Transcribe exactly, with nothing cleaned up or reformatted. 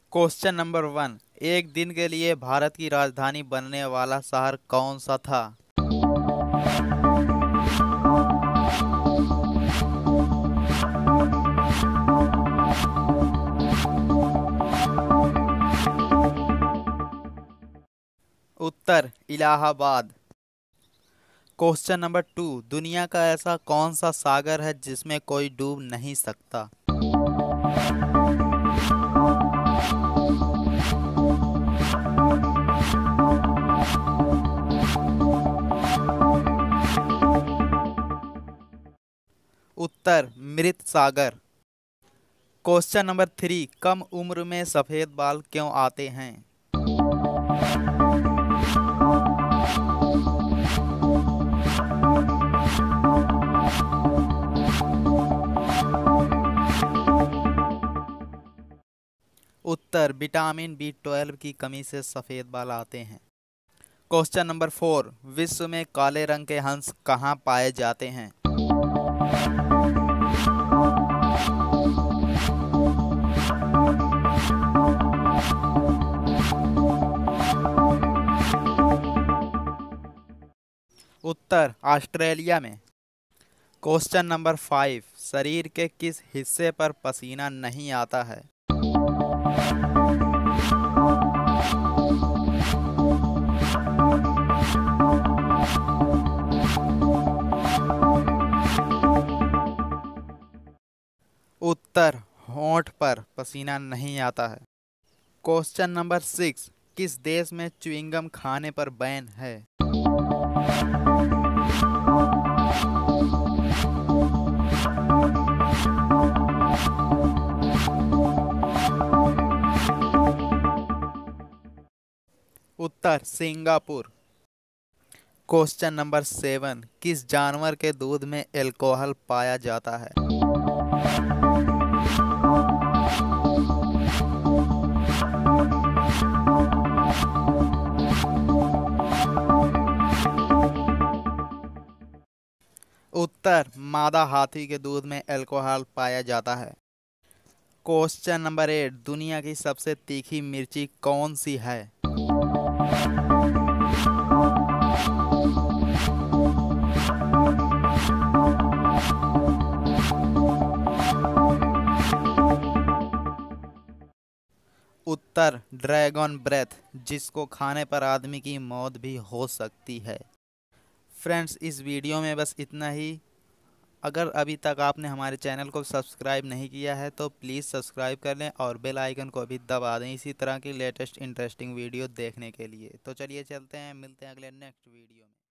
Question number one. एक दिन के लिए भारत की राजधानी बनने वाला शहर कौन सा था? उत्तर इलाहाबाद। Question number two. दुनिया का ऐसा कौन सा सागर है जिसमें कोई डूब नहीं सकता? उत्तर मृत सागर। Question number three. कम उम्र में सफेद बाल क्यों आते हैं? उत्तर विटामिन बी ट्वेल्व की कमी से सफेद बाल आते हैं। Question number four. विश्व में काले रंग के हंस कहाँ पाए जाते हैं? उत्तर ऑस्ट्रेलिया में। Question number five. शरीर के किस हिस्से पर पसीना नहीं आता है? उत्तर होंठ पर पसीना नहीं आता है। Question number six. किस देश में च्युइंगम खाने पर बैन है? उत्तर सिंगापुर। Question number seven. किस जानवर के दूध में अल्कोहल पाया जाता है? उत्तर मादा हाथी के दूध में अल्कोहल पाया जाता है। Question number eight. दुनिया की सबसे तीखी मिर्ची कौन सी है? उत्तर ड्रैगन ब्रेथ, जिसको खाने पर आदमी की मौत भी हो सकती है। फ्रेंड्स, इस वीडियो में बस इतना ही। अगर अभी तक आपने हमारे चैनल को सब्सक्राइब नहीं किया है तो प्लीज़ सब्सक्राइब कर लें और बेल आइकन को भी दबा दें इसी तरह की लेटेस्ट इंटरेस्टिंग वीडियो देखने के लिए। तो चलिए चलते हैं, मिलते हैं अगले नेक्स्ट वीडियो में।